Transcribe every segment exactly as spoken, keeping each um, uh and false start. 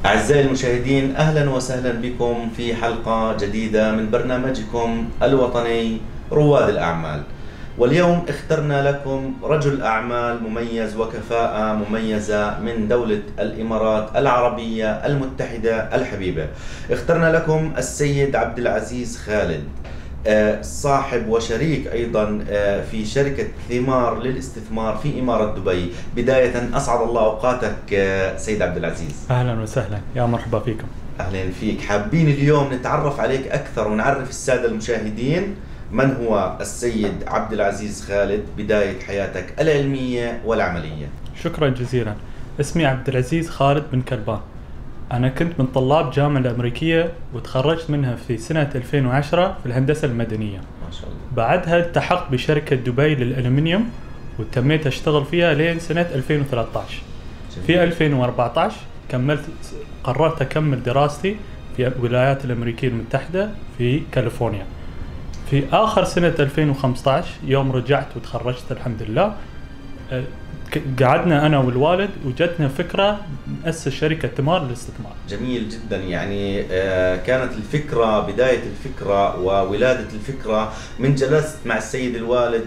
أعزائي المشاهدين، أهلا وسهلا بكم في حلقة جديدة من برنامجكم الوطني رواد الأعمال. واليوم اخترنا لكم رجل أعمال مميز وكفاءة مميزة من دولة الإمارات العربية المتحدة الحبيبة. اخترنا لكم السيد عبد العزيز خالد، صاحب وشريك أيضا في شركة ثمار للاستثمار في إمارة دبي. بداية أسعد الله أوقاتك سيد عبد العزيز. أهلا وسهلا، يا مرحبا فيكم. أهلا فيك. حابين اليوم نتعرف عليك أكثر ونعرف السادة المشاهدين من هو السيد عبد العزيز خالد، بداية حياتك العلمية والعملية. شكرا جزيلا. اسمي عبد العزيز خالد بن كلبان. أنا كنت من طلاب الجامعة الأمريكية وتخرجت منها في سنة ألفين وعشرة في الهندسة المدنية. ما شاء الله. بعدها التحقت بشركة دبي للألمنيوم وتميت أشتغل فيها لين سنة ألفين وثلاثة عشر. جميل. في ألفين وأربعة عشر كملت قررت أكمل دراستي في الولايات الأمريكية المتحدة في كاليفورنيا. في آخر سنة ألفين وخمسة عشر يوم رجعت وتخرجت الحمد لله، قعدنا أنا والوالد وجتنا فكرة نأسس شركة ثمار للاستثمار. جميل جدا. يعني كانت الفكرة، بداية الفكرة وولادة الفكرة من جلست مع السيد الوالد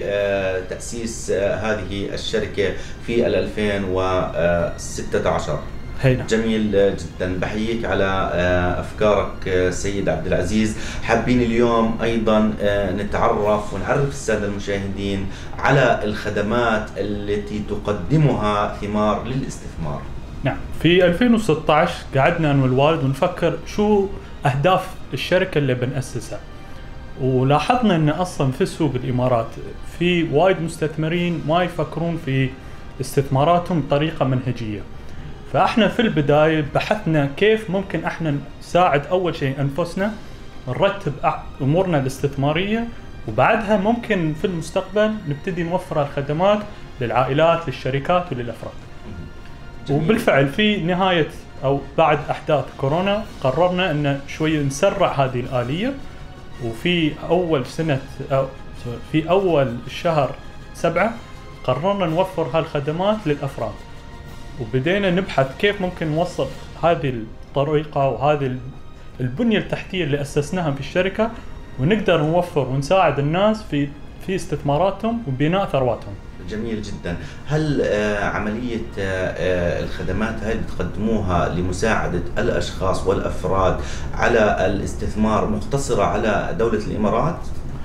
لتأسيس هذه الشركة في ألفين وستة عشر. هينا. جميل جدا. بحييك على أفكارك سيد عبد العزيز. حابين اليوم أيضا نتعرف ونعرف السادة المشاهدين على الخدمات التي تقدمها ثمار للاستثمار. نعم، في ألفين وستة عشر قعدنا أنا والوالد ونفكر شو أهداف الشركة اللي بنأسسها، ولاحظنا أن أصلا في سوق الإمارات في وايد مستثمرين ما يفكرون في استثماراتهم بطريقة منهجية. فاحنا في البداية بحثنا كيف ممكن احنا نساعد اول شيء انفسنا، نرتب امورنا الاستثمارية، وبعدها ممكن في المستقبل نبتدي نوفر الخدمات للعائلات للشركات وللافراد. جميل. وبالفعل في نهاية او بعد احداث كورونا قررنا ان شوية نسرع هذه الآلية، وفي اول سنة أو في اول شهر سبعة قررنا نوفر هالخدمات للافراد، وبدينا نبحث كيف ممكن نوصل هذه الطريقة وهذه البنية التحتية اللي أسسناها في الشركة، ونقدر نوفر ونساعد الناس في في استثماراتهم وبناء ثرواتهم. جميل جدا. هل عملية الخدمات هاي اللي بتقدموها لمساعدة الأشخاص والأفراد على الاستثمار مقتصرة على دولة الإمارات؟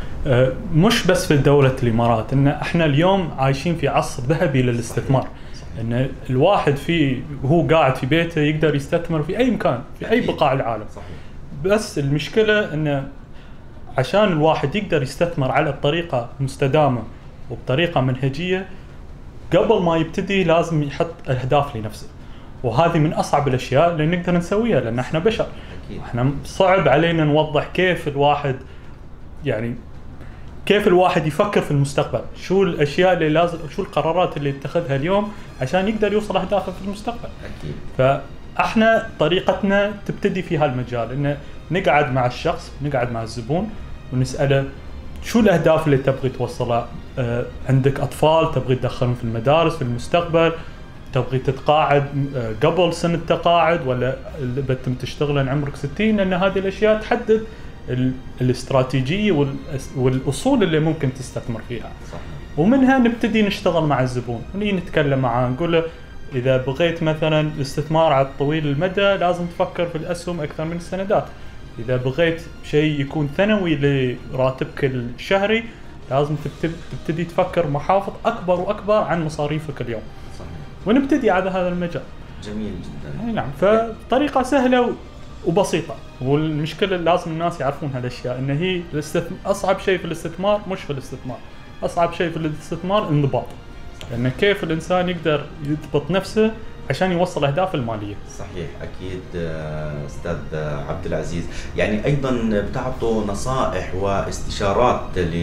مش بس في دولة الإمارات، إن احنا اليوم عايشين في عصر ذهبي للاستثمار. ان الواحد في وهو قاعد في بيته يقدر يستثمر في اي مكان في اي بقاع العالم. صحيح. بس المشكلة ان عشان الواحد يقدر يستثمر على الطريقة مستدامة وبطريقة منهجية، قبل ما يبتدي لازم يحط اهداف لنفسه، وهذه من اصعب الاشياء اللي نقدر نسويها لان احنا بشر. أكيد. احنا صعب علينا نوضح كيف الواحد يعني كيف الواحد يفكر في المستقبل، شو الاشياء اللي لازم، شو القرارات اللي يتخذها اليوم عشان يقدر يوصل اهدافه في المستقبل. اكيد. فاحنا طريقتنا تبتدي في هالمجال، ان نقعد مع الشخص، نقعد مع الزبون ونساله شو الاهداف اللي تبغي توصلها. آه عندك اطفال تبغي تدخلهم في المدارس في المستقبل، تبغي تتقاعد آه قبل سن التقاعد، ولا بتم تشتغل عمرك ستين، لان هذه الاشياء تحدد الاستراتيجية والأصول اللي ممكن تستثمر فيها. صحيح. ومنها نبتدي نشتغل مع الزبون ونيجي نتكلم معاه، نقول له إذا بغيت مثلا الاستثمار على طويل المدى لازم تفكر في الأسهم أكثر من السندات. إذا بغيت شيء يكون ثانوي لراتبك الشهري لازم تبتدي تفكر محافظ أكبر وأكبر عن مصاريفك اليوم. صحيح. ونبتدي على هذا المجال. جميل جدا. نعم، فطريقة سهلة وبسيطة. والمشكلة لازم الناس يعرفون هالاشياء، ان هي الاستثمار اصعب شيء في الاستثمار مش في الاستثمار، اصعب شيء في الاستثمار انضباط. لان كيف الانسان يقدر يضبط نفسه عشان يوصل اهدافه الماليه. صحيح. اكيد استاذ عبد العزيز. يعني ايضا بتعطوا نصائح واستشارات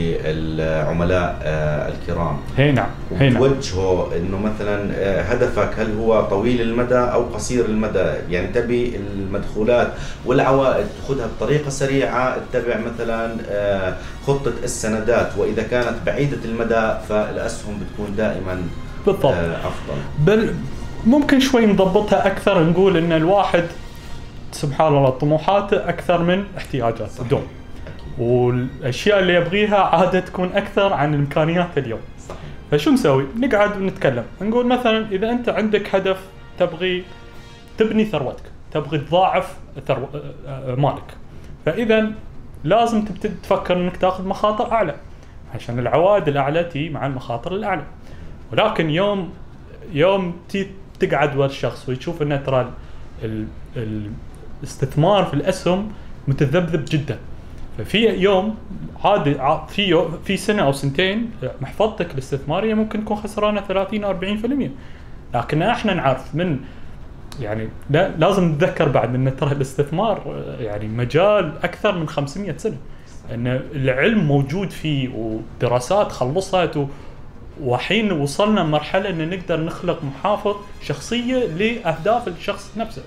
للعملاء الكرام. هي نعم. وتوجهوا انه مثلا هدفك هل هو طويل المدى او قصير المدى، يعني تبي المدخولات والعوائد تاخذها بطريقه سريعه، اتبع مثلا خطه السندات، واذا كانت بعيده المدى فالاسهم بتكون دائما بالضبط افضل. بل ممكن شوي نضبطها اكثر، نقول ان الواحد سبحان الله طموحاته اكثر من احتياجاته دوم، والاشياء اللي يبغيها عاده تكون اكثر عن امكانيات اليوم. صحيح. فشو نسوي؟ نقعد ونتكلم، نقول مثلا اذا انت عندك هدف تبغي تبني ثروتك، تبغي تضاعف ثرو... مالك، فاذا لازم تبتدي تفكر انك تاخذ مخاطر اعلى عشان العوائد الاعلى تي مع المخاطر الاعلى. ولكن يوم يوم تي تقعد ويا الشخص ويشوف انه ترى ال... الاستثمار في الاسهم متذبذب جدا، ففي يوم عادي في يوم في سنه او سنتين محفظتك الاستثماريه ممكن تكون خسرانه ثلاثين أربعين بالمئة. لكن احنا نعرف من يعني لا لازم نتذكر بعد ان ترى الاستثمار يعني مجال اكثر من خمسمئة سنه، ان العلم موجود فيه ودراسات خلصت، وحين وصلنا مرحله ان نقدر نخلق محافظ شخصيه لاهداف الشخص نفسه.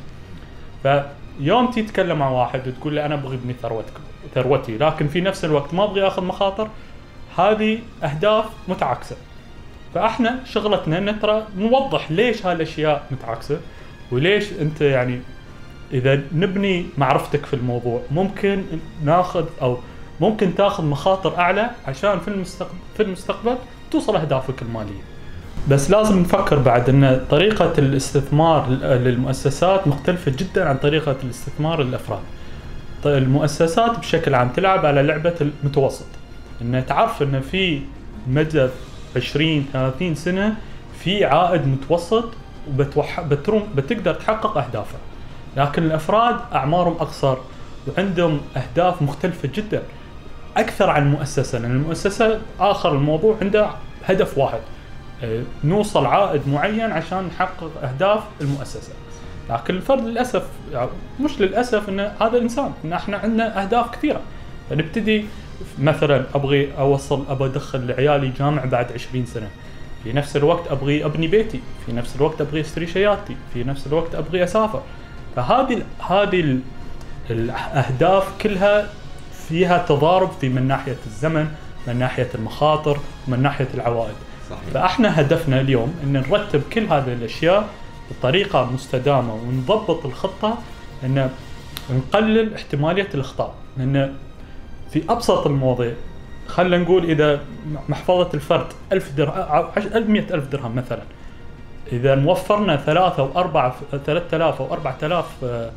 فيوم تتكلم مع واحد وتقول له انا ابغى ابني ثروتك ثروتي، لكن في نفس الوقت ما ابغى اخذ مخاطر، هذه اهداف متعاكسه. فاحنا شغلتنا ان ترى نوضح ليش هالاشياء متعاكسه، وليش انت يعني اذا نبني معرفتك في الموضوع ممكن ناخذ او ممكن تاخذ مخاطر اعلى عشان في المستقبل في المستقبل توصل اهدافك الماليه. بس لازم نفكر بعد ان طريقه الاستثمار للمؤسسات مختلفه جدا عن طريقه الاستثمار للافراد. المؤسسات بشكل عام تلعب على لعبه المتوسط، ان تعرف ان في مدى عشرين ثلاثين سنه في عائد متوسط وبتوح... بتروم بتقدر تحقق اهدافها. لكن الافراد اعمارهم اقصر وعندهم اهداف مختلفه جدا اكثر عن المؤسسه، لان المؤسسه اخر الموضوع عنده هدف واحد، نوصل عائد معين عشان نحقق اهداف المؤسسه. لكن الفرد للاسف مش للاسف ان هذا الانسان ان احنا عندنا اهداف كثيره، فنبتدي مثلا ابغي اوصل ابغى ادخل عيالي جامعه بعد عشرين سنه، في نفس الوقت ابغي ابني بيتي، في نفس الوقت ابغي اشتري سيارتي، في نفس الوقت ابغي اسافر. فهذه هذه الاهداف كلها فيها تضارب في من ناحيه الزمن، من ناحيه المخاطر، من ناحيه العوائد. صحيح. فاحنا هدفنا اليوم ان نرتب كل هذه الاشياء بطريقه مستدامه ونضبط الخطه ان نقلل احتماليه الاخطاء. لان في ابسط المواضيع خلينا نقول اذا محفظه الفرد ألف درهم مئة ألف درهم مثلا، اذا موفرنا ثلاثة وأربعة ثلاثة آلاف أو أربعة آلاف،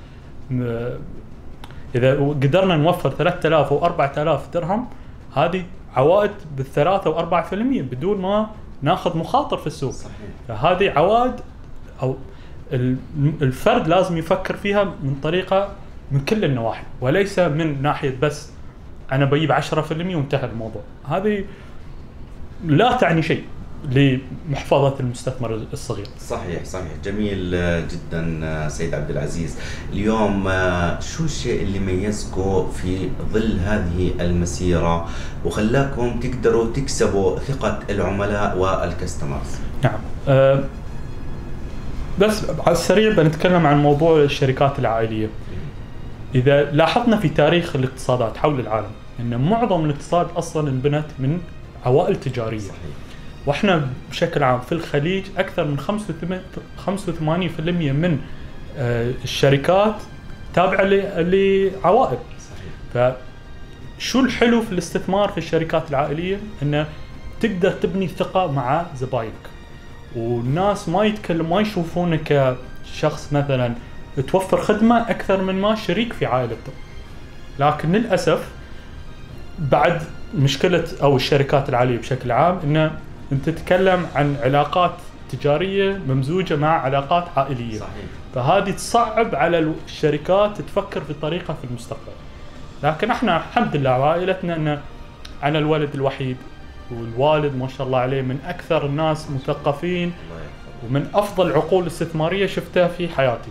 اذا قدرنا نوفر ثلاثة آلاف أو أربعة آلاف درهم، هذه عوائد بالثلاثة وأربعة في المئة بدون ما ناخذ مخاطر في السوق. صحيح. فهذه عوائد او الفرد لازم يفكر فيها من طريقه من كل النواحي، وليس من ناحيه بس انا بجيب عشرة في المئة وانتهى الموضوع. هذه لا تعني شيء لمحفظه المستثمر الصغير. صحيح صحيح، جميل جدا سيد عبد العزيز. اليوم شو الشيء اللي ميزكم في ظل هذه المسيره وخلاكم تقدروا تكسبوا ثقه العملاء والكاستمرز؟ نعم، أه بس على السريع بنتكلم عن موضوع الشركات العائليه. إذا لاحظنا في تاريخ الاقتصادات حول العالم أن معظم الاقتصاد أصلاً انبنت من عوائل تجارية. صحيح. وإحنا بشكل عام في الخليج أكثر من خمسة وثمانين بالمئة من الشركات تابعة لعوائل. صحيح. فشو الحلو في الاستثمار في الشركات العائلية؟ أنه تقدر تبني ثقة مع زباينك، والناس ما يتكلم ما يشوفونك كشخص مثلاً توفر خدمة أكثر من ما شريك في عائلته. لكن للأسف بعد مشكلة أو الشركات العائلية بشكل عام إن أنت تتكلم عن علاقات تجارية ممزوجة مع علاقات عائلية. صحيح. فهذه تصعب على الشركات تفكر في طريقة في المستقبل. لكن احنا الحمد لله عائلتنا أن أنا الولد الوحيد، والوالد ما شاء الله عليه من أكثر الناس مثقفين ومن أفضل عقول استثمارية شفتها في حياتي.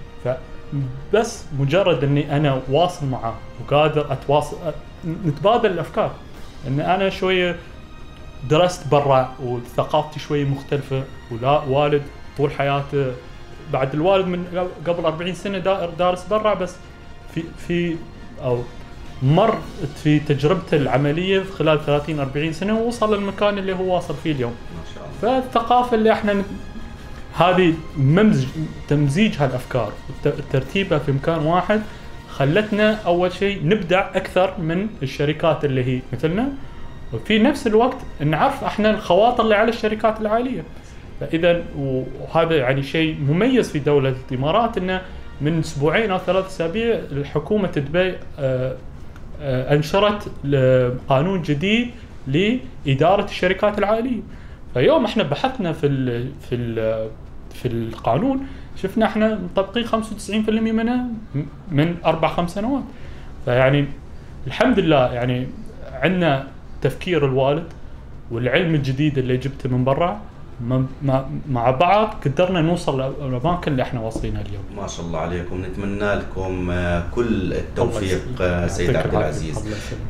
فبس مجرد اني انا واصل معه وقادر اتواصل نتبادل الافكار، ان انا شويه درست برا وثقافتي شويه مختلفه، ولا والد طول حياته بعد الوالد من قبل أربعين سنه دارس برا، بس في في او مر في تجربته العمليه في خلال ثلاثين أربعين سنه ووصل للمكان اللي هو واصل فيه اليوم. ما شاء الله. فالثقافه اللي احنا هذه ممزج تمزيج هالافكار والترتيبها في مكان واحد خلتنا اول شيء نبدع اكثر من الشركات اللي هي مثلنا، وفي نفس الوقت نعرف احنا الخواطر اللي على الشركات العاليه. فاذا وهذا يعني شيء مميز في دوله الامارات، انه من اسبوعين او ثلاث اسابيع الحكومه دبي انشرت قانون جديد لاداره الشركات العائليه. فيوم احنا بحثنا في ال في ال في القانون شفنا احنا مطبقين خمسة وتسعين بالمئة منه من اربع خمس سنوات. فيعني الحمد لله يعني عندنا تفكير الوالد والعلم الجديد اللي جبته من برا مع بعض قدرنا نوصل للأماكن اللي احنا واصلينها اليوم. ما شاء الله عليكم، نتمنى لكم كل التوفيق سيد عبد العزيز.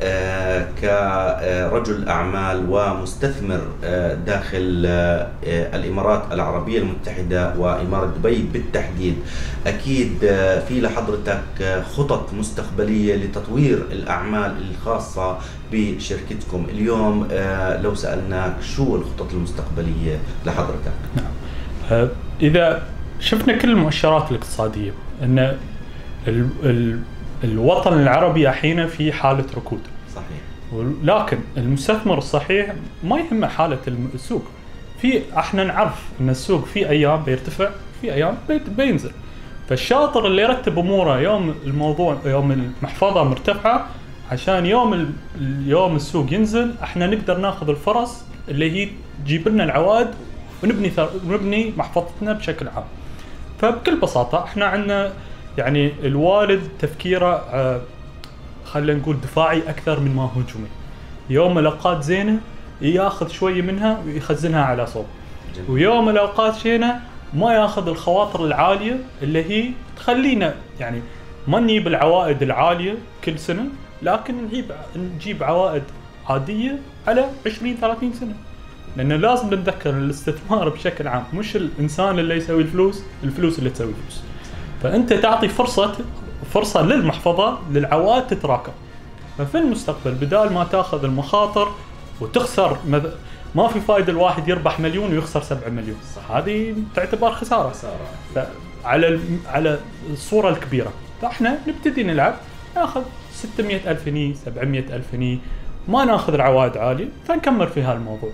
كرجل أعمال ومستثمر داخل الإمارات العربية المتحدة وإمارة دبي بالتحديد، أكيد في لحضرتك خطط مستقبلية لتطوير الأعمال الخاصة بشركتكم. اليوم لو سألناك شو الخطط المستقبلية لحضرتك؟ نعم، إذا شفنا كل المؤشرات الاقتصادية أن ال ال الوطن العربي الحين في حالة ركود. صحيح. ولكن المستثمر الصحيح ما يهمه حالة السوق. في احنا نعرف أن السوق في أيام بيرتفع في أيام بينزل. فالشاطر اللي يرتب أموره يوم الموضوع يوم المحفظة مرتفعة عشان يوم اليوم السوق ينزل احنا نقدر ناخذ الفرص اللي هي تجيب لنا العوائد ونبني ونبني محفظتنا بشكل عام. فبكل بساطه احنا عندنا يعني الوالد تفكيره آه خلينا نقول دفاعي اكثر من ما هجومي. يوم الاوقات زينه ياخذ شويه منها ويخزنها على صوب، ويوم الاوقات شينه ما ياخذ الخواطر العاليه اللي هي تخلينا يعني ما نجيب العوائد العاليه كل سنه، لكن نجيب نجيب عوائد عاديه على عشرين ثلاثين سنه. لانه لازم نتذكر الاستثمار بشكل عام مش الانسان اللي يسوي الفلوس، الفلوس اللي تسوي الفلوس. فانت تعطي فرصه فرصه للمحفظه للعوائد تتراكم. ففي المستقبل بدال ما تاخذ المخاطر وتخسر مذ... ما في فائده الواحد يربح مليون ويخسر سبعة مليون، هذه تعتبر خساره خساره على ال... على الصوره الكبيره. فاحنا نبتدي نلعب ناخذ ستمئة ألف جنيه سبعمئة ألف جنيه، ما ناخذ العوائد عاليه فنكمل في هالموضوع.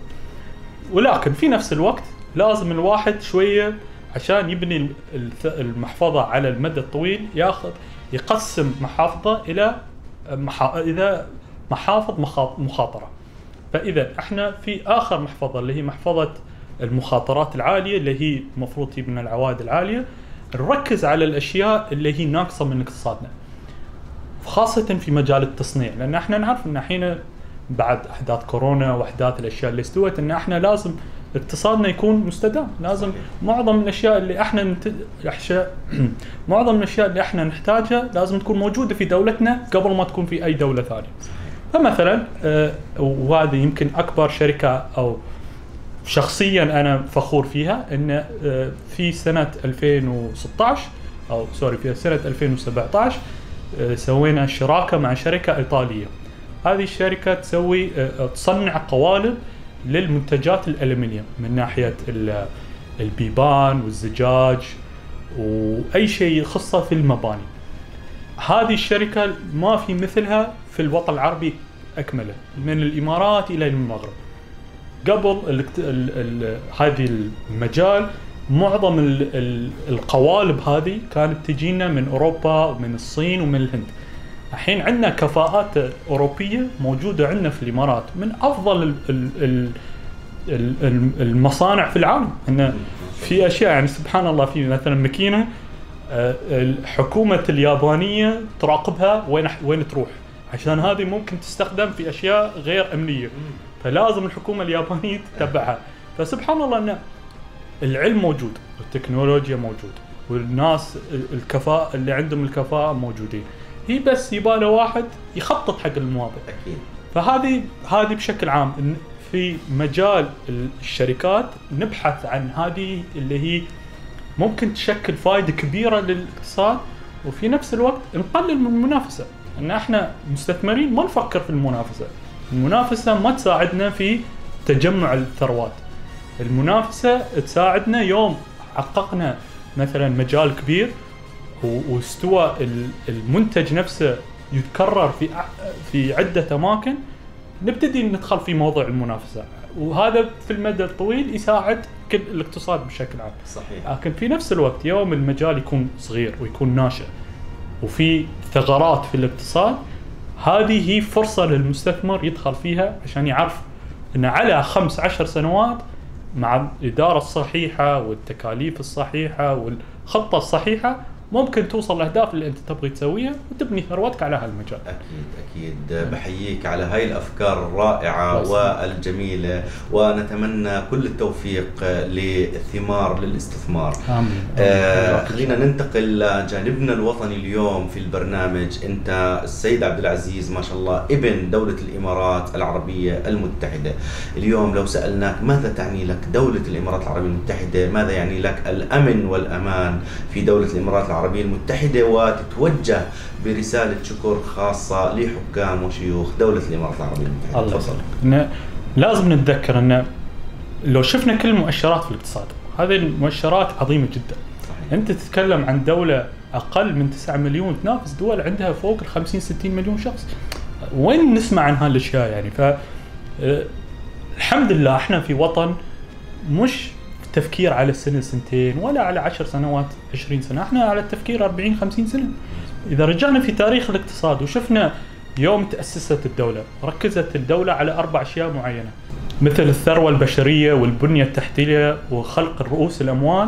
ولكن في نفس الوقت لازم الواحد شويه عشان يبني المحفظه على المدى الطويل ياخذ يقسم محافظه الى محا... اذا محافظ مخاطره. فاذا احنا في اخر محفظه اللي هي محفظه المخاطرات العاليه اللي هي المفروض تجيب العوائد العاليه، نركز على الاشياء اللي هي ناقصه من اقتصادنا، خاصه في مجال التصنيع. لان احنا نعرف ان الحين بعد احداث كورونا واحداث الاشياء اللي استوت ان احنا لازم اقتصادنا يكون مستدام. لازم معظم الاشياء اللي احنا نت... معظم الاشياء اللي احنا نحتاجها لازم تكون موجوده في دولتنا قبل ما تكون في اي دوله ثانيه. فمثلا آه وهذه يمكن اكبر شركه او شخصيا انا فخور فيها، ان آه في سنه ألفين وستة عشر او سوري في سنه ألفين وسبعة عشر آه سوينا شراكه مع شركه ايطاليه. هذه الشركه تسوي آه تصنع قوالب للمنتجات الالومنيوم من ناحيه البيبان والزجاج واي شيء يخصه في المباني. هذه الشركه ما في مثلها في الوطن العربي اكمله، من الامارات الى المغرب. قبل ال ال ال هذه المجال معظم ال ال القوالب هذه كانت تجينا من اوروبا ومن الصين ومن الهند. الحين عندنا كفاءات اوروبيه موجوده عندنا في الامارات من افضل ال ال ال المصانع في العالم. ان في اشياء يعني سبحان الله، في مثلا ماكينه الحكومه اليابانيه تراقبها وين وين تروح، عشان هذه ممكن تستخدم في اشياء غير امنيه، فلازم الحكومه اليابانيه تتبعها. فسبحان الله ان العلم موجود والتكنولوجيا موجود والناس الكفاءه اللي عندهم الكفاءه موجودين، هي بس يباله واحد يخطط حق المواضيع. اكيد. فهذه هذه بشكل عام في مجال الشركات نبحث عن هذه اللي هي ممكن تشكل فائده كبيره للاقتصاد، وفي نفس الوقت نقلل من المنافسه. ان احنا مستثمرين ما نفكر في المنافسه، المنافسه ما تساعدنا في تجمع الثروات، المنافسه تساعدنا يوم حققنا مثلا مجال كبير واستوى المنتج نفسه يتكرر في في عدة أماكن، نبتدي ندخل في موضوع المنافسة، وهذا في المدى الطويل يساعد كل الاقتصاد بشكل عام. صحيح. لكن في نفس الوقت يوم المجال يكون صغير ويكون ناشئ وفي ثغرات في الاقتصاد، هذه هي فرصة للمستثمر يدخل فيها عشان يعرف أن على خمس عشر سنوات مع الإدارة الصحيحة والتكاليف الصحيحة والخطة الصحيحة ممكن توصل للأهداف اللي أنت تبغي تسويها وتبني ثروتك على هالمجال. أكيد أكيد. بحييك على هاي الأفكار الرائعة والجميلة، ونتمنى كل التوفيق للثمار للاستثمار. آمين. آه خلينا ننتقل لجانبنا الوطني اليوم في البرنامج. أنت السيد عبد العزيز ما شاء الله ابن دولة الإمارات العربية المتحدة. اليوم لو سألناك ماذا تعني لك دولة الإمارات العربية المتحدة، ماذا يعني لك الأمن والأمان في دولة الإمارات العربية المتحدة، وتتوجه برسالة شكر خاصة لحكام وشيوخ دولة الإمارات العربية المتحدة. تفضل. لازم نتذكر أن لو شفنا كل المؤشرات في الاقتصاد، هذه المؤشرات عظيمة جدا. صحيح. أنت تتكلم عن دولة أقل من تسعة مليون تنافس دول عندها فوق ال خمسين ستين مليون شخص. وين نسمع عن هالأشياء يعني؟ ف الحمد لله احنا في وطن مش تفكير على السنة سنتين ولا على عشر سنوات عشرين سنة، احنا على التفكير أربعين خمسين سنة. إذا رجعنا في تاريخ الاقتصاد وشفنا يوم تأسست الدولة، ركزت الدولة على أربع أشياء معينة، مثل الثروة البشرية والبنية التحتية وخلق رؤوس الأموال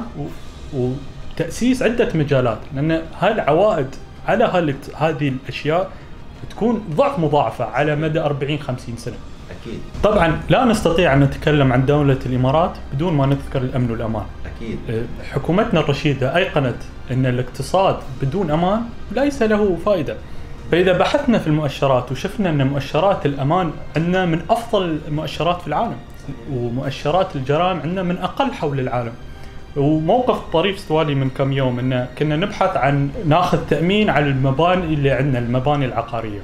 وتأسيس عدة مجالات، لأن هالعوائد على هذه الأشياء تكون ضعف مضاعفة على مدى أربعين خمسين سنة. أكيد. طبعا لا نستطيع أن نتكلم عن دولة الإمارات بدون ما نذكر الأمن والأمان. أكيد. حكومتنا الرشيدة أيقنت أن الاقتصاد بدون أمان ليس له فائدة. فإذا بحثنا في المؤشرات وشفنا أن مؤشرات الأمان عندنا من أفضل المؤشرات في العالم، ومؤشرات الجرائم عندنا من أقل حول العالم. وموقف طريف استوالي من كم يوم أن كنا نبحث عن ناخذ تأمين على المباني اللي عندنا، المباني العقارية.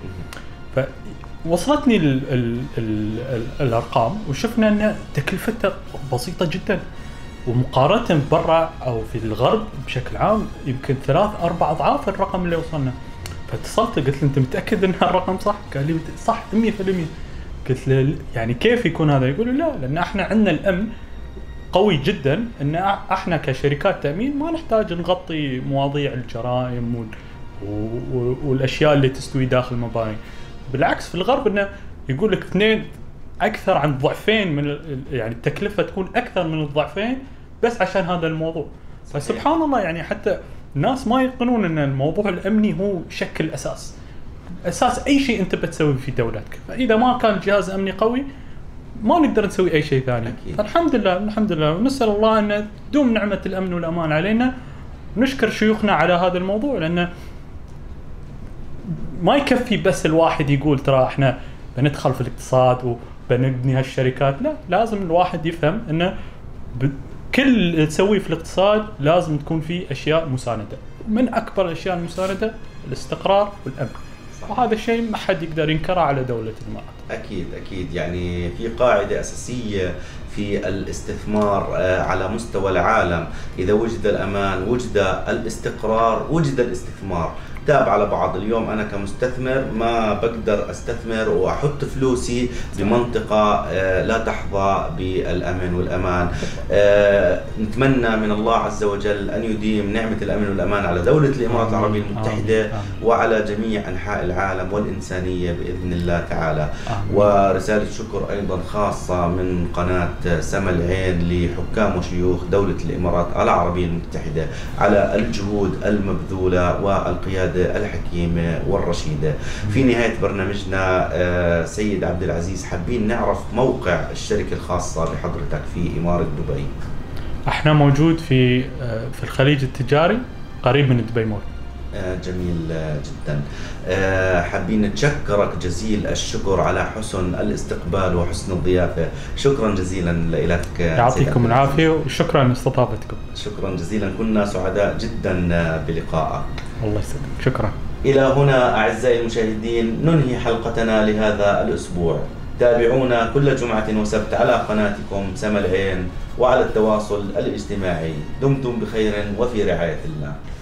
فوصلتني ال ال ال ال الأرقام وشفنا أن تكلفتها بسيطة جدا، ومقارنة برا أو في الغرب بشكل عام يمكن ثلاث أربع أضعاف الرقم اللي وصلنا. فاتصلت قلت له أنت متأكد أن الرقم صح؟ قال لي صح مية بالمية. قلت له يعني كيف يكون هذا؟ يقول لي لا، لأن احنا عندنا الأمن قوي جدا، أن احنا كشركات تأمين ما نحتاج نغطي مواضيع الجرائم وال والأشياء اللي تستوي داخل المباني. بالعكس في الغرب انه يقول لك اثنين اكثر عن ضعفين من يعني التكلفه تكون اكثر من الضعفين بس عشان هذا الموضوع. فسبحان الله يعني حتى الناس ما يقنون ان الموضوع الامني هو شكل اساس اساس اي شيء انت بتسوي في دولتك. فاذا ما كان جهاز امني قوي ما نقدر نسوي اي شيء ثاني. فالحمد لله الحمد لله ونسال الله ان تدوم نعمه الامن والامان علينا. نشكر شيوخنا على هذا الموضوع، لانه ما يكفي بس الواحد يقول ترى احنا بندخل في الاقتصاد وبنبني هالشركات. لا، لازم الواحد يفهم انه كل اللي تسويه في الاقتصاد لازم تكون فيه اشياء مساندة. من اكبر الاشياء المساندة الاستقرار والامن. وهذا الشيء ما حد يقدر ينكره على دولة الإمارات. أكيد أكيد. يعني في قاعدة أساسية في الاستثمار على مستوى العالم، إذا وجد الأمان وجد الاستقرار وجد الاستثمار. تاب على بعض. اليوم أنا كمستثمر ما بقدر أستثمر وأحط فلوسي بمنطقة لا تحظى بالأمن والأمان. نتمنى من الله عز وجل أن يديم نعمة الأمن والأمان على دولة الإمارات العربية المتحدة وعلى جميع أنحاء العالم والإنسانية بإذن الله تعالى. ورسالة شكر أيضا خاصة من قناة سما العين لحكام وشيوخ دولة الإمارات العربية المتحدة على الجهود المبذولة والقيادة الحكيمة والرشيدة. في نهاية برنامجنا سيد عبد العزيز حابين نعرف موقع الشركة الخاصة بحضرتك في إمارة دبي. احنا موجود في في الخليج التجاري قريب من دبي مول. جميل جدا. حابين نتشكرك جزيل الشكر على حسن الاستقبال وحسن الضيافة. شكرا جزيلا لك. يعطيكم العافية وشكرا لاستضافتكم. شكرا جزيلا. كنا سعداء جدا بلقائك. الله يسلمك. شكرا. إلى هنا أعزائي المشاهدين ننهي حلقتنا لهذا الأسبوع. تابعونا كل جمعة وسبت على قناتكم سما العين وعلى التواصل الاجتماعي. دمتم بخير وفي رعاية الله.